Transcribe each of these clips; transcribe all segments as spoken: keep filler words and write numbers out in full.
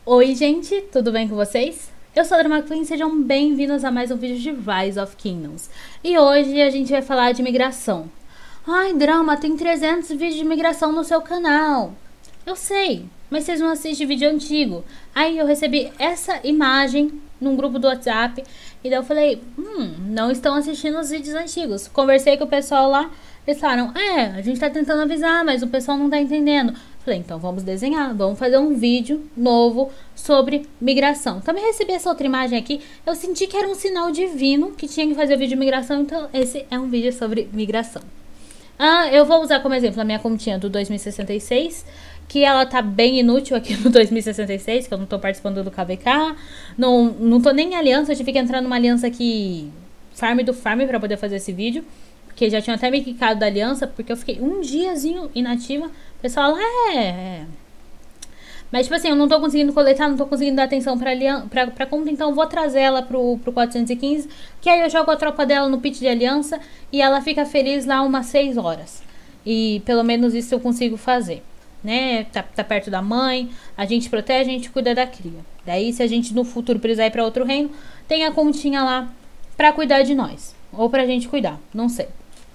Oi gente, tudo bem com vocês? Eu sou a Drama Queen, sejam bem-vindos a mais um vídeo de Rise of Kingdoms. E hoje a gente vai falar de migração. Ai, Drama, tem trezentos vídeos de migração no seu canal. Eu sei, mas vocês não assistem vídeo antigo. Aí eu recebi essa imagem num grupo do WhatsApp e daí eu falei, hum, não estão assistindo os vídeos antigos. Conversei com o pessoal lá, eles falaram, é, a gente tá tentando avisar, mas o pessoal não tá entendendo. Falei, então vamos desenhar, vamos fazer um vídeo novo sobre migração. Também recebi essa outra imagem aqui, eu senti que era um sinal divino que tinha que fazer vídeo de migração, então esse é um vídeo sobre migração. Ah, eu vou usar como exemplo a minha continha do dois mil e sessenta e seis, que ela tá bem inútil aqui no dois mil e sessenta e seis, que eu não tô participando do K V K, não, não tô nem em aliança, eu tive que entrar numa aliança aqui, farm do farm, pra poder fazer esse vídeo, porque já tinha até me quicado da aliança, porque eu fiquei um diazinho inativa. O pessoal, é, é. Mas, tipo assim, eu não tô conseguindo coletar, não tô conseguindo dar atenção pra, aliança, pra, pra conta, então eu vou trazer ela pro, pro quatrocentos e quinze, que aí eu jogo a tropa dela no pit de aliança e ela fica feliz lá umas seis horas. E pelo menos isso eu consigo fazer, né? Tá, tá perto da mãe, a gente protege, a gente cuida da cria. Daí, se a gente no futuro precisar ir pra outro reino, tem a continha lá pra cuidar de nós. Ou pra gente cuidar, não sei.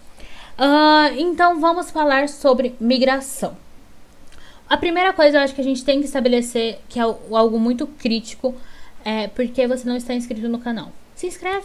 Uh, então vamos falar sobre migração. A primeira coisa eu acho que a gente tem que estabelecer, que é algo muito crítico, é porque você não está inscrito no canal. Se inscreve!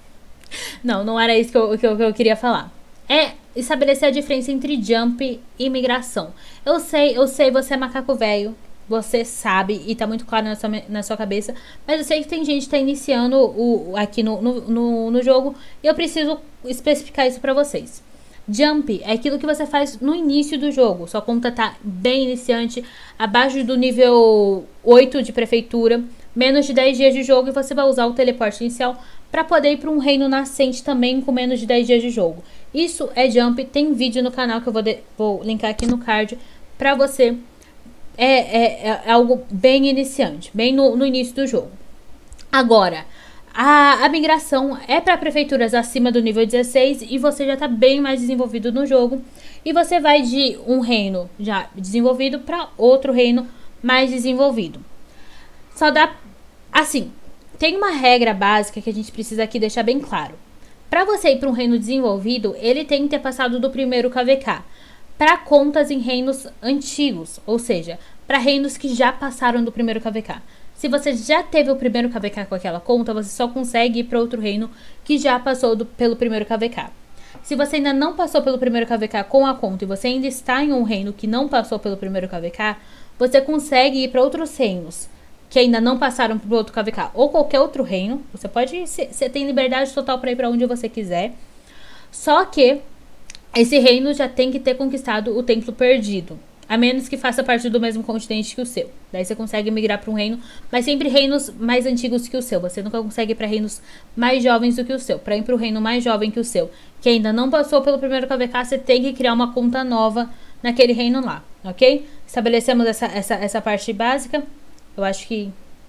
Não, não era isso que eu, que eu, que eu queria falar. É estabelecer a diferença entre jump e migração. Eu sei, eu sei, você é macaco velho, você sabe e tá muito claro na sua, na sua cabeça, mas eu sei que tem gente que tá iniciando o, aqui no, no, no, no jogo e eu preciso especificar isso pra vocês. Jump é aquilo que você faz no início do jogo. Sua conta tá bem iniciante, abaixo do nível oito de prefeitura, menos de dez dias de jogo, e você vai usar o teleporte inicial para poder ir para um reino nascente também com menos de dez dias de jogo. Isso é Jump, tem vídeo no canal que eu vou, de, vou linkar aqui no card para você. É, é, é algo bem iniciante, bem no, no início do jogo. Agora, A, a migração é para prefeituras acima do nível dezesseis e você já está bem mais desenvolvido no jogo. E você vai de um reino já desenvolvido para outro reino mais desenvolvido. Só dá... Assim, tem uma regra básica que a gente precisa aqui deixar bem claro. Para você ir para um reino desenvolvido, ele tem que ter passado do primeiro K V K. Para contas em reinos antigos, ou seja, para reinos que já passaram do primeiro K V K. Se você já teve o primeiro K V K com aquela conta, você só consegue ir para outro reino que já passou do, pelo primeiro K V K. Se você ainda não passou pelo primeiro K V K com a conta e você ainda está em um reino que não passou pelo primeiro K V K, você consegue ir para outros reinos que ainda não passaram pelo outro K V K ou qualquer outro reino. Você pode, você tem liberdade total para ir para onde você quiser. Só que esse reino já tem que ter conquistado o Templo Perdido. A menos que faça parte do mesmo continente que o seu. Daí você consegue migrar para um reino, mas sempre reinos mais antigos que o seu. Você nunca consegue ir para reinos mais jovens do que o seu. Para ir para o reino mais jovem que o seu, que ainda não passou pelo primeiro K V K, você tem que criar uma conta nova naquele reino lá, ok? Estabelecemos essa, essa, essa parte básica. Eu acho que...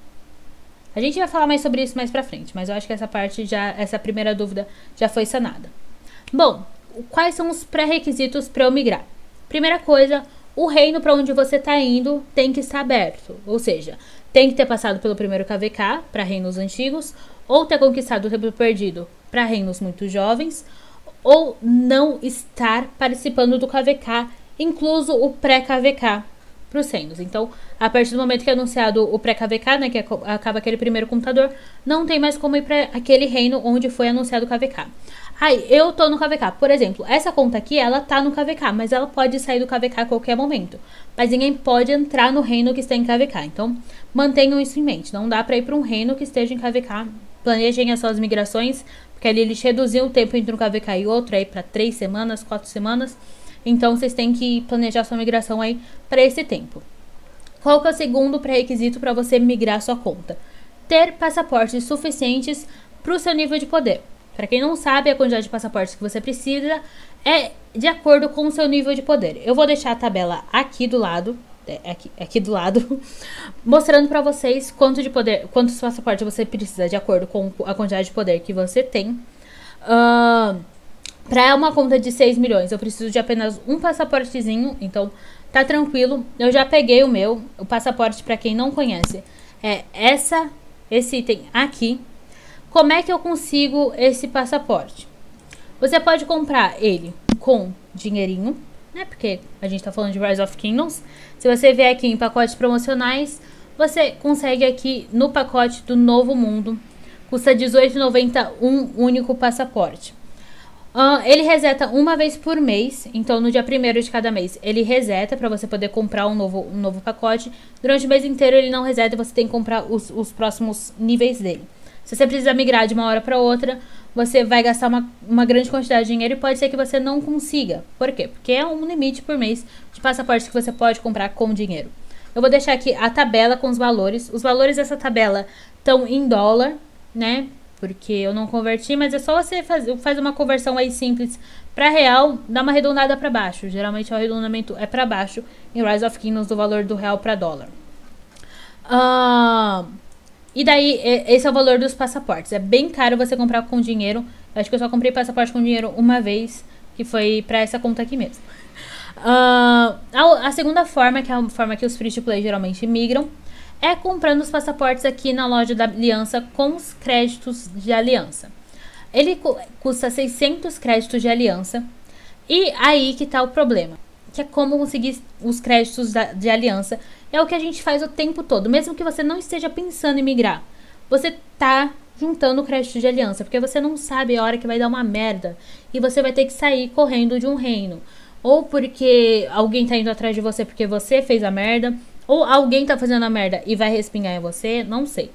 A gente vai falar mais sobre isso mais pra frente, mas eu acho que essa parte já, essa primeira dúvida já foi sanada. Bom, quais são os pré-requisitos para eu migrar? Primeira coisa... O reino para onde você está indo tem que estar aberto, ou seja, tem que ter passado pelo primeiro K V K para reinos antigos, ou ter conquistado o Templo Perdido para reinos muito jovens, ou não estar participando do K V K, incluso o pré-K V K para os reinos. Então, a partir do momento que é anunciado o pré-K V K, né, que acaba aquele primeiro computador, não tem mais como ir para aquele reino onde foi anunciado o K V K. Aí, eu tô no K V K. Por exemplo, essa conta aqui, ela tá no K V K, mas ela pode sair do K V K a qualquer momento. Mas ninguém pode entrar no reino que está em K V K. Então, mantenham isso em mente. Não dá pra ir pra um reino que esteja em K V K. Planejem as suas migrações, porque ali eles reduziam o tempo entre um K V K e outro aí pra três semanas, quatro semanas. Então, vocês têm que planejar sua migração aí pra esse tempo. Qual que é o segundo pré-requisito para você migrar sua conta? Ter passaportes suficientes pro seu nível de poder. Para quem não sabe, a quantidade de passaportes que você precisa é de acordo com o seu nível de poder. Eu vou deixar a tabela aqui do lado, aqui, aqui do lado, mostrando para vocês quanto de poder, quantos passaportes você precisa de acordo com a quantidade de poder que você tem. Uh, para uma conta de seis milhões, eu preciso de apenas um passaportezinho, então tá tranquilo. Eu já peguei o meu, o passaporte, pra quem não conhece, é essa, esse item aqui. Como é que eu consigo esse passaporte? Você pode comprar ele com dinheirinho, né? Porque a gente tá falando de Rise of Kingdoms. Se você vier aqui em pacotes promocionais, você consegue aqui no pacote do Novo Mundo. Custa dezoito reais e noventa centavos um único passaporte. Uh, ele reseta uma vez por mês. Então no dia primeiro de cada mês ele reseta para você poder comprar um novo, um novo pacote. Durante o mês inteiro ele não reseta e você tem que comprar os, os próximos níveis dele. Se você precisa migrar de uma hora para outra, você vai gastar uma, uma grande quantidade de dinheiro e pode ser que você não consiga. Por quê? Porque é um limite por mês de passaportes que você pode comprar com dinheiro. Eu vou deixar aqui a tabela com os valores. Os valores dessa tabela estão em dólar, né? Porque eu não converti, mas é só você fazer faz uma conversão aí simples para real, dá uma arredondada para baixo. Geralmente o arredondamento é para baixo em Rise of Kingdoms do valor do real para dólar. Ah... Uh... E daí, esse é o valor dos passaportes. É bem caro você comprar com dinheiro. Eu acho que eu só comprei passaporte com dinheiro uma vez, que foi pra essa conta aqui mesmo. Uh, a, a segunda forma, que é a forma que os free to play geralmente migram, é comprando os passaportes aqui na loja da Aliança com os créditos de Aliança. Ele cu custa seiscentos créditos de Aliança. E aí que tá o problema, que é como conseguir os créditos da, de Aliança. É o que a gente faz o tempo todo. Mesmo que você não esteja pensando em migrar, você tá juntando o crédito de Aliança, porque você não sabe a hora que vai dar uma merda e você vai ter que sair correndo de um reino. Ou porque alguém tá indo atrás de você porque você fez a merda, ou alguém tá fazendo a merda e vai respingar em você, não sei.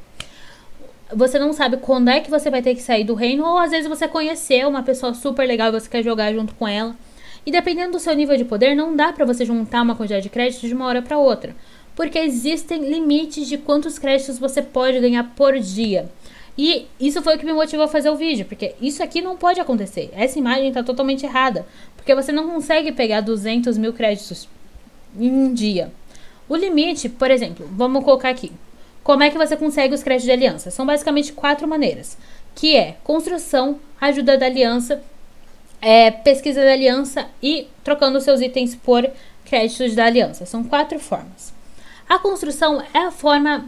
Você não sabe quando é que você vai ter que sair do reino, ou às vezes você conheceu uma pessoa super legal e você quer jogar junto com ela. E dependendo do seu nível de poder, não dá pra você juntar uma quantidade de créditos de uma hora pra outra. Porque existem limites de quantos créditos você pode ganhar por dia. E isso foi o que me motivou a fazer o vídeo. Porque isso aqui não pode acontecer. Essa imagem tá totalmente errada. Porque você não consegue pegar duzentos mil créditos em um dia. O limite, por exemplo, vamos colocar aqui. Como é que você consegue os créditos de aliança? São basicamente quatro maneiras. Que é construção, ajuda da aliança, é, pesquisa da aliança e trocando seus itens por créditos da aliança. São quatro formas. A construção é a forma,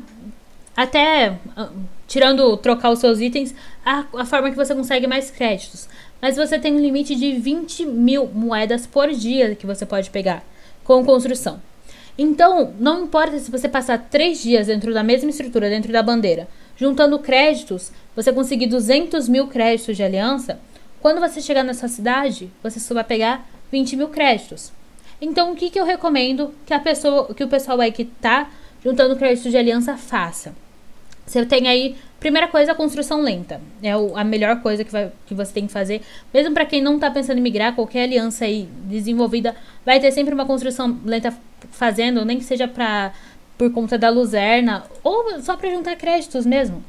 até tirando trocar os seus itens, a, a forma que você consegue mais créditos. Mas você tem um limite de vinte mil moedas por dia que você pode pegar com construção. Então, não importa se você passar três dias dentro da mesma estrutura, dentro da bandeira, juntando créditos, você conseguir duzentos mil créditos de aliança, quando você chegar nessa cidade, você só vai pegar vinte mil créditos. Então, o que, que eu recomendo que, a pessoa, que o pessoal aí que tá juntando créditos de aliança faça? Você tem aí, primeira coisa, a construção lenta. É o, a melhor coisa que, vai, que você tem que fazer. Mesmo para quem não tá pensando em migrar, qualquer aliança aí desenvolvida vai ter sempre uma construção lenta fazendo, nem que seja pra, por conta da luzerna, ou só para juntar créditos mesmo.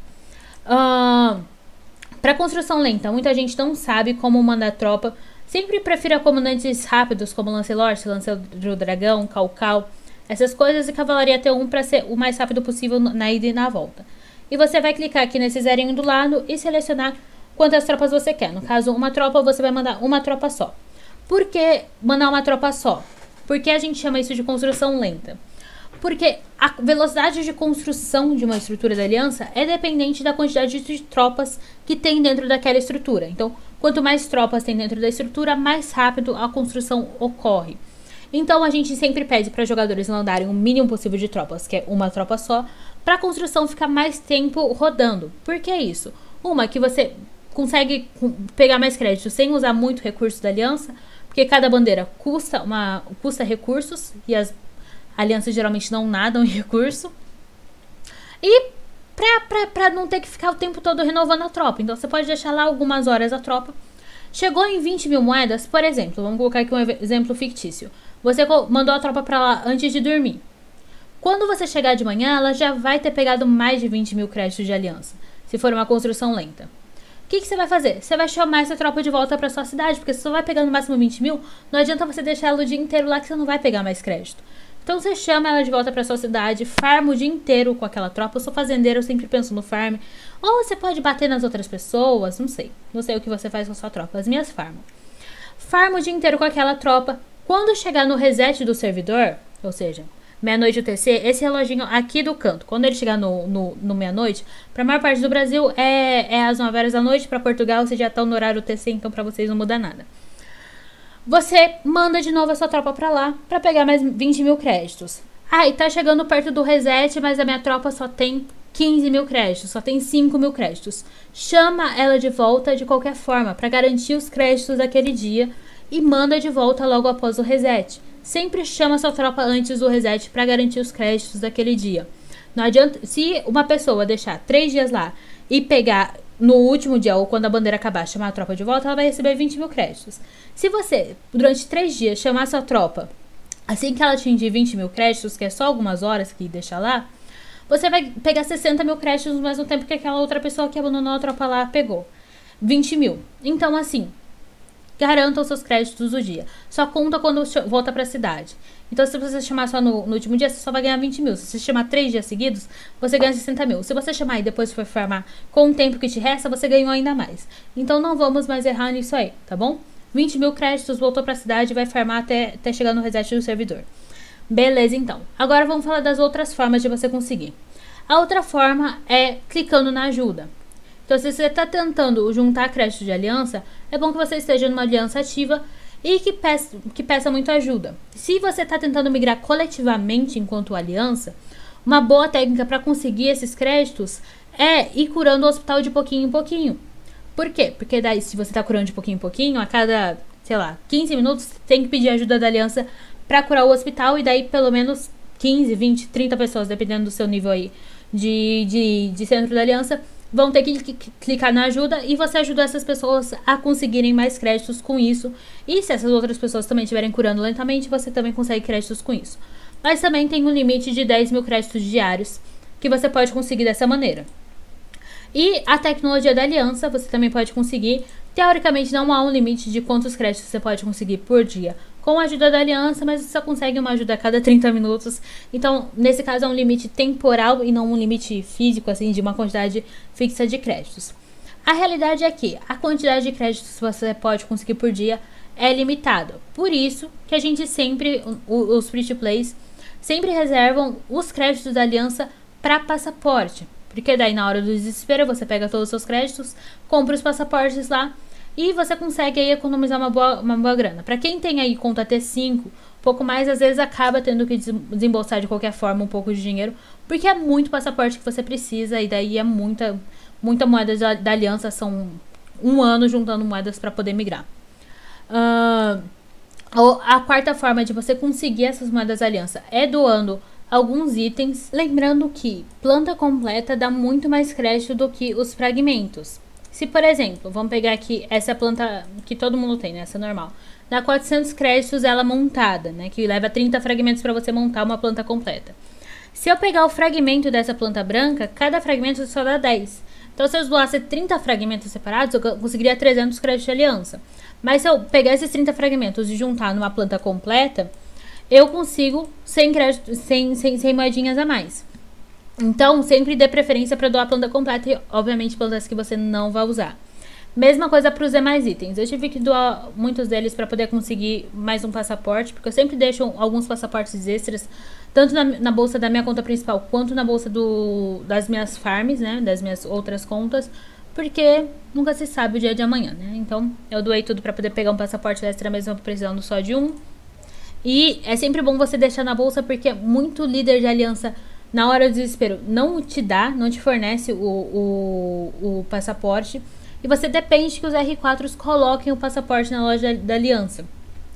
Uh, para construção lenta, muita gente não sabe como mandar tropa. Sempre prefira comandantes rápidos como Lancelot, Lancelot do Dragão, Calcal, essas coisas, e Cavalaria T um para ser o mais rápido possível na ida e na volta. E você vai clicar aqui nesse zerinho do lado e selecionar quantas tropas você quer. No caso, uma tropa, você vai mandar uma tropa só. Por que mandar uma tropa só? Por que a gente chama isso de construção lenta? Porque a velocidade de construção de uma estrutura da aliança é dependente da quantidade de tropas que tem dentro daquela estrutura. Então, quanto mais tropas tem dentro da estrutura, mais rápido a construção ocorre. Então, a gente sempre pede para jogadores mandarem o mínimo possível de tropas, que é uma tropa só, para a construção ficar mais tempo rodando. Por que isso? Uma, que você consegue pegar mais crédito sem usar muito recurso da aliança, porque cada bandeira custa, uma, custa recursos e as alianças geralmente não nadam em recurso. E pra, pra, pra não ter que ficar o tempo todo renovando a tropa. Então você pode deixar lá algumas horas a tropa. Chegou em vinte mil moedas, por exemplo, vamos colocar aqui um exemplo fictício. Você mandou a tropa pra lá antes de dormir. Quando você chegar de manhã, ela já vai ter pegado mais de vinte mil créditos de aliança, se for uma construção lenta. O que, que você vai fazer? Você vai chamar essa tropa de volta pra sua cidade, porque se você vai pegar no máximo vinte mil, não adianta você deixar ela o dia inteiro lá que você não vai pegar mais crédito. Então você chama ela de volta pra sua cidade, farma o dia inteiro com aquela tropa. Eu sou fazendeiro, eu sempre penso no farm. Ou você pode bater nas outras pessoas, não sei. Não sei o que você faz com a sua tropa, as minhas farmam. Farma o dia inteiro com aquela tropa. Quando chegar no reset do servidor, ou seja, meia-noite U T C, esse reloginho aqui do canto, quando ele chegar no, no, no meia-noite, pra maior parte do Brasil é, é às nove horas da noite, pra Portugal vocês já estão no horário U T C, então pra vocês não muda nada. Você manda de novo a sua tropa pra lá, pra pegar mais vinte mil créditos. Ah, e tá chegando perto do reset, mas a minha tropa só tem quinze mil créditos, só tem cinco mil créditos. Chama ela de volta de qualquer forma, pra garantir os créditos daquele dia, e manda de volta logo após o reset. Sempre chama sua tropa antes do reset para garantir os créditos daquele dia. Não adianta, se uma pessoa deixar três dias lá e pegar no último dia ou quando a bandeira acabar, chamar a tropa de volta, ela vai receber vinte mil créditos. Se você, durante três dias, chamar sua tropa assim que ela atingir vinte mil créditos, que é só algumas horas que deixa lá, você vai pegar sessenta mil créditos no mesmo tempo que aquela outra pessoa que abandonou a tropa lá pegou. vinte mil. Então, assim, garanta os seus créditos do dia. Só conta quando volta pra cidade. Então, se você chamar só no, no último dia, você só vai ganhar vinte mil. Se você chamar três dias seguidos, você ganha sessenta mil. Se você chamar e depois for farmar com o tempo que te resta, você ganhou ainda mais. Então, não vamos mais errar nisso aí, tá bom? vinte mil créditos, voltou pra cidade e vai farmar até, até chegar no reset do servidor. Beleza, então. Agora vamos falar das outras formas de você conseguir. A outra forma é clicando na ajuda. Então, se você está tentando juntar crédito de aliança, é bom que você esteja numa aliança ativa e que peça, que peça muito ajuda. Se você está tentando migrar coletivamente enquanto aliança, uma boa técnica para conseguir esses créditos é ir curando o hospital de pouquinho em pouquinho. Por quê? Porque daí, se você está curando de pouquinho em pouquinho, a cada, sei lá, quinze minutos, tem que pedir ajuda da aliança para curar o hospital, e daí pelo menos quinze, vinte, trinta pessoas, dependendo do seu nível aí de, de, de centro da aliança, vão ter que clicar na ajuda, e você ajuda essas pessoas a conseguirem mais créditos com isso. E se essas outras pessoas também estiverem curando lentamente, você também consegue créditos com isso. Mas também tem um limite de dez mil créditos diários que você pode conseguir dessa maneira. E a tecnologia da aliança você também pode conseguir. Teoricamente não há um limite de quantos créditos você pode conseguir por dia com a ajuda da aliança, mas você só consegue uma ajuda a cada trinta minutos. Então, nesse caso, é um limite temporal e não um limite físico, assim, de uma quantidade fixa de créditos. A realidade é que a quantidade de créditos que você pode conseguir por dia é limitada. Por isso que a gente sempre, os free-to-plays, sempre reservam os créditos da aliança para passaporte. Porque daí, na hora do desespero, você pega todos os seus créditos, compra os passaportes lá, e você consegue aí economizar uma boa, uma boa grana. Para quem tem aí conta T cinco, um pouco mais, às vezes acaba tendo que desembolsar de qualquer forma um pouco de dinheiro, porque é muito passaporte que você precisa, e daí é muita, muita moeda da, da aliança, são um ano juntando moedas para poder migrar. Uh, a quarta forma de você conseguir essas moedas da aliança é doando alguns itens. Lembrando que planta completa dá muito mais crédito do que os fragmentos. Se, por exemplo, vamos pegar aqui essa planta que todo mundo tem, né? Essa normal. Dá quatrocentos créditos ela montada, né? Que leva trinta fragmentos para você montar uma planta completa. Se eu pegar o fragmento dessa planta branca, cada fragmento só dá dez. Então, se eu doasse trinta fragmentos separados, eu conseguiria trezentos créditos de aliança. Mas se eu pegar esses trinta fragmentos e juntar numa planta completa, eu consigo cem, créditos, cem, cem, cem moedinhas a mais. Então, sempre dê preferência para doar a planta completa e, obviamente, plantas que você não vai usar. Mesma coisa para os demais itens. Eu tive que doar muitos deles para poder conseguir mais um passaporte, porque eu sempre deixo alguns passaportes extras, tanto na, na bolsa da minha conta principal, quanto na bolsa do, das minhas farms, né, das minhas outras contas, porque nunca se sabe o dia de amanhã, né? Então, eu doei tudo para poder pegar um passaporte extra, mesmo precisando só de um. E é sempre bom você deixar na bolsa, porque muito líder de aliança, na hora do desespero, não te dá, não te fornece o, o, o passaporte. E você depende que os R quatro coloquem o passaporte na loja da aliança.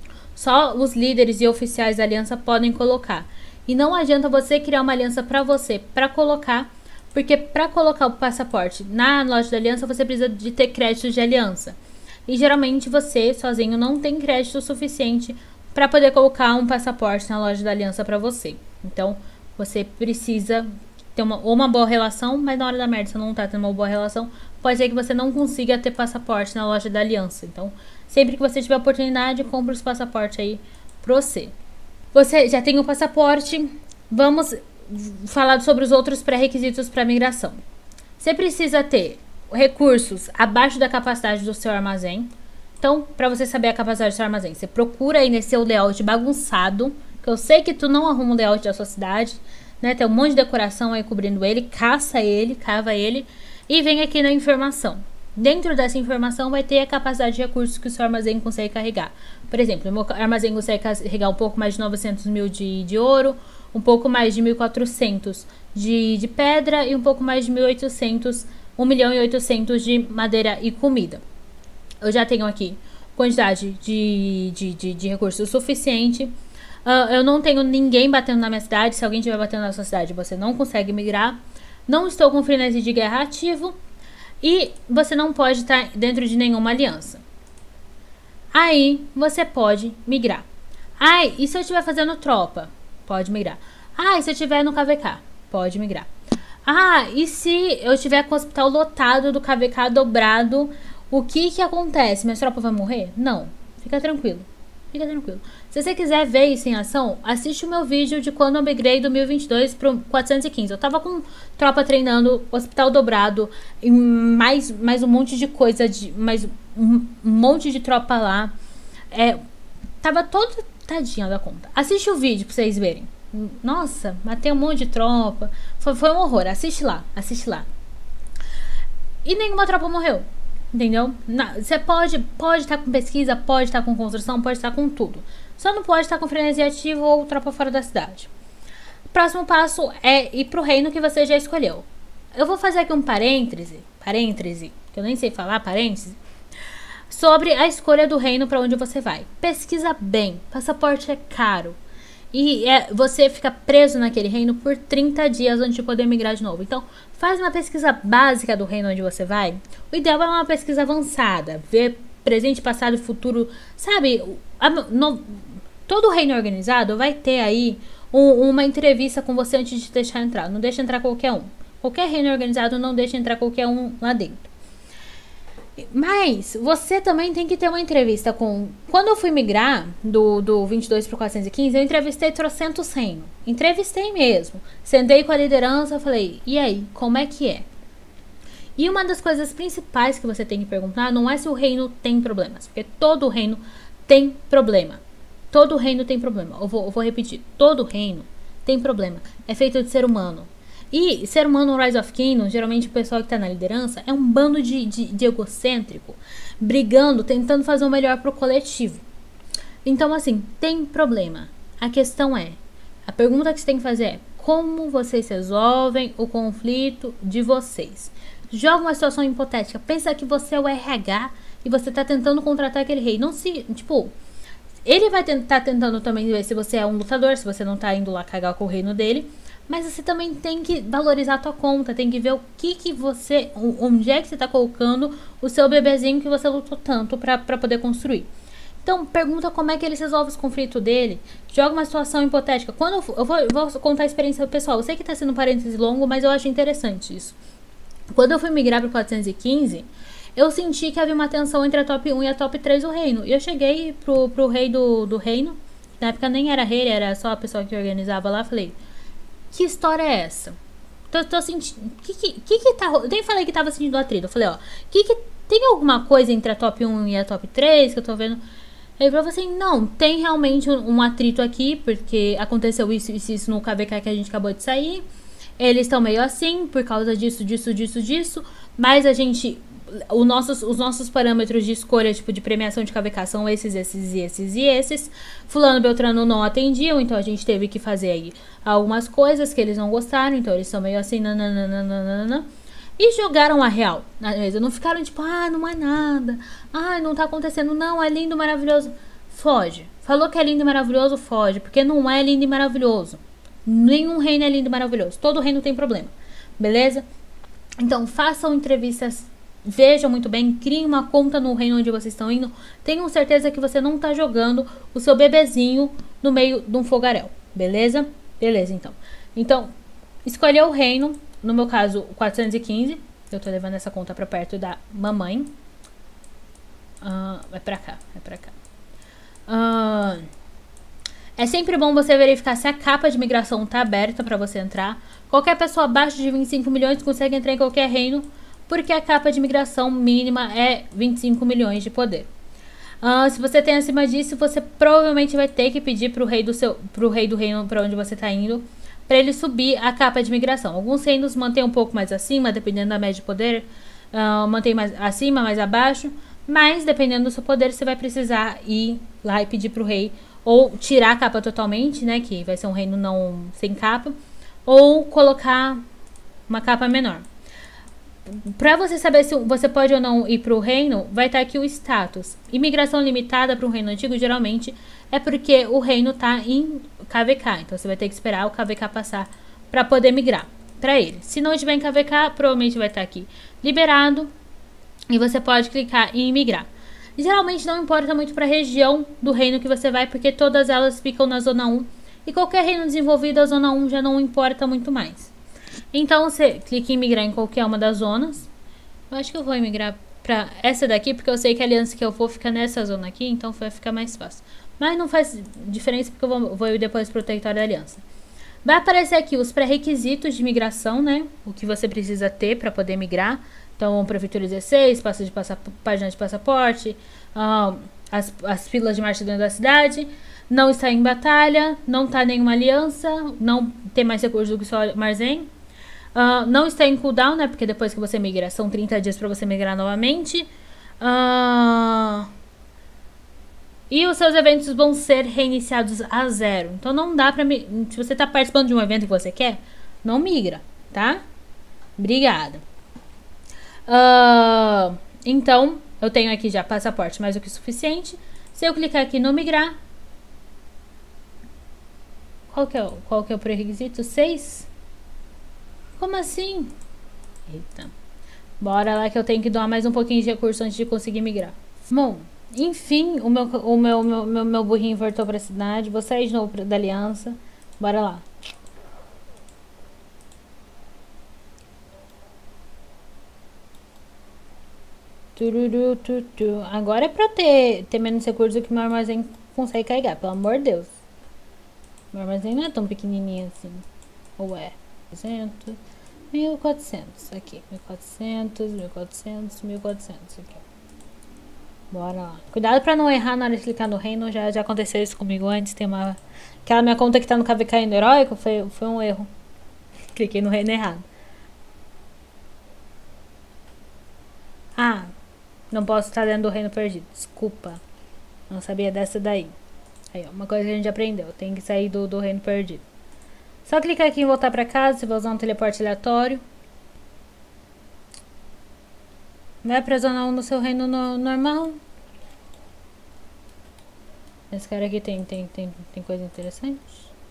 Só os líderes e oficiais da aliança podem colocar. E não adianta você criar uma aliança para você, para colocar, porque para colocar o passaporte na loja da aliança, você precisa de ter créditos de aliança. E geralmente você, sozinho, não tem crédito suficiente para poder colocar um passaporte na loja da aliança para você. Então, você precisa ter uma, ou uma boa relação, mas na hora da merda você não tá tendo uma boa relação, pode ser que você não consiga ter passaporte na loja da aliança. Então, sempre que você tiver oportunidade, compre os passaportes aí pra você. Você já tem o passaporte, vamos falar sobre os outros pré-requisitos para migração. Você precisa ter recursos abaixo da capacidade do seu armazém. Então, para você saber a capacidade do seu armazém, você procura aí nesse seu layout bagunçado, que porque eu sei que tu não arruma o layout da sua cidade, né? Tem um monte de decoração aí cobrindo ele, caça ele, cava ele e vem aqui na informação. Dentro dessa informação vai ter a capacidade de recursos que o seu armazém consegue carregar. Por exemplo, o meu armazém consegue carregar um pouco mais de novecentos mil de, de ouro, um pouco mais de mil e quatrocentos de, de pedra e um pouco mais de mil e oitocentos, um milhão e oitocentos de madeira e comida. Eu já tenho aqui quantidade de, de, de, de recursos suficiente. Uh, eu não tenho ninguém batendo na minha cidade. Se alguém estiver batendo na sua cidade, você não consegue migrar. Não estou com frenesi de guerra ativo. E você não pode estar dentro de nenhuma aliança. Aí você pode migrar. Ai, e se eu estiver fazendo tropa? Pode migrar. Ah, e se eu estiver no K V K? Pode migrar. Ah, e se eu estiver com o hospital lotado do K V K dobrado, o que que acontece? Minha tropa vai morrer? Não. Fica tranquilo. Fica tranquilo. Se você quiser ver isso em ação, assiste o meu vídeo de quando eu migrei do mil e vinte e dois para o quatrocentos e quinze. Eu tava com tropa treinando, hospital dobrado, e mais, mais um monte de coisa, de, mais um, um monte de tropa lá. É, tava todo tadinha da conta. Assiste o vídeo pra vocês verem. Nossa, matei um monte de tropa. Foi, foi um horror. Assiste lá, assiste lá. E nenhuma tropa morreu. Entendeu? Você pode pode estar com pesquisa, pode estar com construção, pode estar com tudo. Só não pode estar com frenesi ativo ou tropa fora da cidade. O próximo passo é ir pro reino que você já escolheu. Eu vou fazer aqui um parêntese, parêntese, que eu nem sei falar, parêntese, sobre a escolha do reino para onde você vai. Pesquisa bem, passaporte é caro. E é, você fica preso naquele reino por trinta dias antes de poder migrar de novo. Então, faz uma pesquisa básica do reino onde você vai. O ideal é uma pesquisa avançada. Ver presente, passado e futuro. Sabe, a, no, todo reino organizado vai ter aí um, uma entrevista com você antes de te deixar entrar. Não deixa entrar qualquer um. Qualquer reino organizado não deixa entrar qualquer um lá dentro. Mas você também tem que ter uma entrevista com... Quando eu fui migrar do, do vinte e dois para o quatrocentos e quinze, eu entrevistei trocentos reino. Entrevistei mesmo. Sentei com a liderança, falei, e aí, como é que é? E uma das coisas principais que você tem que perguntar não é se o reino tem problemas. Porque todo reino tem problema. Todo reino tem problema. Eu vou, eu vou repetir. Todo reino tem problema. É feito de ser humano. E ser humano no Rise of Kingdoms, geralmente o pessoal que está na liderança é um bando de, de, de egocêntrico, brigando, tentando fazer o melhor pro coletivo. Então, assim, tem problema. A questão é, a pergunta que você tem que fazer é, como vocês resolvem o conflito de vocês? Joga uma situação hipotética, pensa que você é o R H e você está tentando contratar aquele rei. Não se, tipo, ele vai estar tentando também ver se você é um lutador, se você não está indo lá cagar com o reino dele. Mas você também tem que valorizar a tua conta, tem que ver o que que você, onde é que você tá colocando o seu bebezinho que você lutou tanto pra, pra poder construir. Então, pergunta como é que ele resolve os conflitos dele, joga uma situação hipotética. Quando eu, eu, vou, eu vou contar a experiência pessoal, eu sei que tá sendo um parêntese longo, mas eu acho interessante isso. Quando eu fui migrar pro quatrocentos e quinze, eu senti que havia uma tensão entre a top um e a top três do reino. E eu cheguei pro, pro rei do, do reino, na época nem era rei, era só a pessoa que organizava lá, falei... Que história é essa? Tô, tô sentindo... Que que, que que tá... Eu nem falei que tava sentindo atrito. Eu falei, ó... Que que... Tem alguma coisa entre a top um e a top três que eu tô vendo? Ele falou assim, não, tem realmente um, um atrito aqui, porque aconteceu isso, isso, isso no K V K que a gente acabou de sair. Eles estão meio assim, por causa disso, disso, disso, disso. Mas a gente... O nossos, os nossos parâmetros de escolha, tipo, de premiação de K V K são esses, esses e esses e esses. Fulano e Beltrano não atendiam, então a gente teve que fazer aí algumas coisas que eles não gostaram, então eles são meio assim, nananana. E jogaram a real na mesa. Não ficaram tipo, ah, não é nada. Ah, não tá acontecendo. Não, é lindo, maravilhoso. Foge. Falou que é lindo e maravilhoso, foge. Porque não é lindo e maravilhoso. Nenhum reino é lindo e maravilhoso. Todo reino tem problema. Beleza? Então, façam entrevistas. Vejam muito bem, criem uma conta no reino onde vocês estão indo. Tenham certeza que você não está jogando o seu bebezinho no meio de um fogaréu. Beleza? Beleza, então. Então, escolheu o reino. No meu caso, o quatrocentos e quinze. Eu tô levando essa conta pra perto da mamãe. Uh, vai pra cá, vai pra cá. Uh, é sempre bom você verificar se a capa de migração tá aberta pra você entrar. Qualquer pessoa abaixo de vinte e cinco milhões consegue entrar em qualquer reino, porque a capa de migração mínima é vinte e cinco milhões de poder. Uh, se você tem acima disso, você provavelmente vai ter que pedir pro rei do seu, pro rei do reino para onde você tá indo, para ele subir a capa de migração. Alguns reinos mantêm um pouco mais acima, dependendo da média de poder, uh, mantém mais acima, mais abaixo, mas dependendo do seu poder, você vai precisar ir lá e pedir pro rei ou tirar a capa totalmente, né, que vai ser um reino não sem capa, ou colocar uma capa menor. Para você saber se você pode ou não ir para o reino, vai estar aqui o status. Imigração limitada para um reino antigo, geralmente, é porque o reino está em K V K. Então, você vai ter que esperar o K V K passar para poder migrar para ele. Se não estiver em K V K, provavelmente vai estar aqui liberado. E você pode clicar em migrar. Geralmente, não importa muito para a região do reino que você vai, porque todas elas ficam na Zona um. E qualquer reino desenvolvido, a Zona um já não importa muito mais. Então, você clica em migrar em qualquer uma das zonas. Eu acho que eu vou migrar pra essa daqui, porque eu sei que a aliança que eu vou fica nessa zona aqui, então vai ficar mais fácil. Mas não faz diferença, porque eu vou, vou ir depois pro território da aliança. Vai aparecer aqui os pré-requisitos de migração, né? O que você precisa ter para poder migrar. Então, Prefeitura dezesseis, passa de página de passaporte, uh, as, as filas de marcha dentro da cidade, não está em batalha, não está nenhuma aliança, não tem mais recursos do que só Marzen. Uh, não está em cooldown, né? Porque depois que você migra, são trinta dias para você migrar novamente. Uh, e os seus eventos vão ser reiniciados a zero. Então não dá pra... Se você tá participando de um evento que você quer, não migra, tá? Obrigada. Uh, então, eu tenho aqui já passaporte mais do que suficiente. Se eu clicar aqui no migrar... Qual que é, o- qual que é o pré-requisito? seis? Como assim? Eita. Bora lá que eu tenho que doar mais um pouquinho de recurso antes de conseguir migrar. Bom, enfim, o meu, o meu, meu, meu, meu burrinho voltou pra cidade. Vou sair de novo pra- da aliança. Bora lá. Tururu, tutu. Agora é pra eu ter, ter menos recursos que meu armazém consegue carregar, pelo amor de Deus. Meu armazém não é tão pequenininho assim. Ou é? trezentos, mil e quatrocentos. Aqui, mil e quatrocentos, mil e quatrocentos, mil e quatrocentos. Aqui. Bora lá. Cuidado pra não errar na hora de clicar no reino. Já, já aconteceu isso comigo antes. Tem uma... Aquela minha conta que tá no K V K indo heróico foi, foi um erro. Cliquei no reino errado. Ah, não posso estar dentro do reino perdido. Desculpa. Não sabia dessa daí. Aí, ó, uma coisa que a gente aprendeu. Tem que sair do, do reino perdido. Só clicar aqui em voltar pra casa. Você vai usar um teleporte aleatório. Vai pra zona um no seu reino no- normal. Esse cara aqui tem, tem, tem, tem coisa interessante.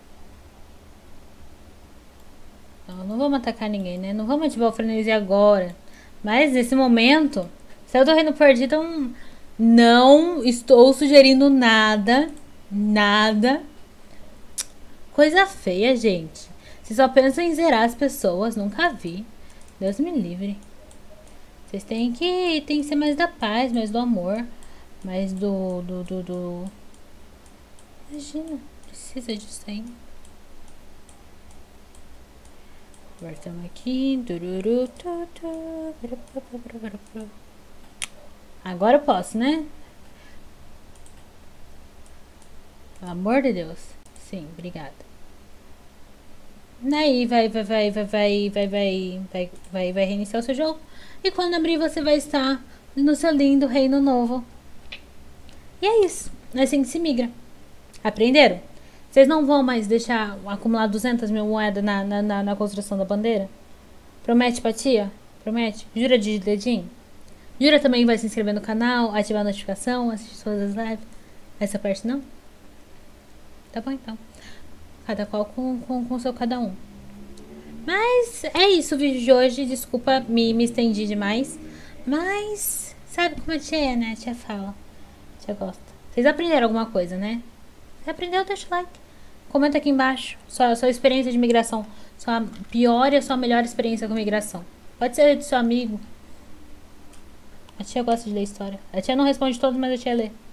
Não, não vamos atacar ninguém, né? Não vamos ativar o frenesi agora. Mas nesse momento, se eu tô reino perdido, então não estou sugerindo nada. Nada. Coisa feia, gente. Vocês só pensam em zerar as pessoas. Nunca vi. Deus me livre. Vocês têm que, tem que ser mais da paz, mais do amor. Mais do, do, do, do... Imagina, precisa disso aí. Voltamos aqui. Tururu, tu, tu, barapapapapapapap. Agora eu posso, né? Pelo amor de Deus. Sim, obrigada. Daí vai, vai, vai, vai, vai, vai, vai, vai, vai, vai reiniciar o seu jogo. E quando abrir, você vai estar no seu lindo reino novo. E é isso. É assim que se migra. Aprenderam? Vocês não vão mais deixar acumular duzentas mil moedas na, na, na, na construção da bandeira? Promete pra tia? Promete? Jura de dedinho? Jura também vai se inscrever no canal, ativar a notificação, assistir todas as lives? Essa parte não? Tá bom então. Cada qual com, com, com o seu cada um. Mas é isso o vídeo de hoje. Desculpa, me, me estendi demais. Mas sabe como a tia é, né? A tia fala. A tia gosta. Vocês aprenderam alguma coisa, né? Se aprendeu, deixa o like. Comenta aqui embaixo. Sua, sua experiência de migração. Sua pior e a sua melhor experiência com migração. Pode ser de seu amigo. A tia gosta de ler história. A tia não responde todos, mas a tia lê.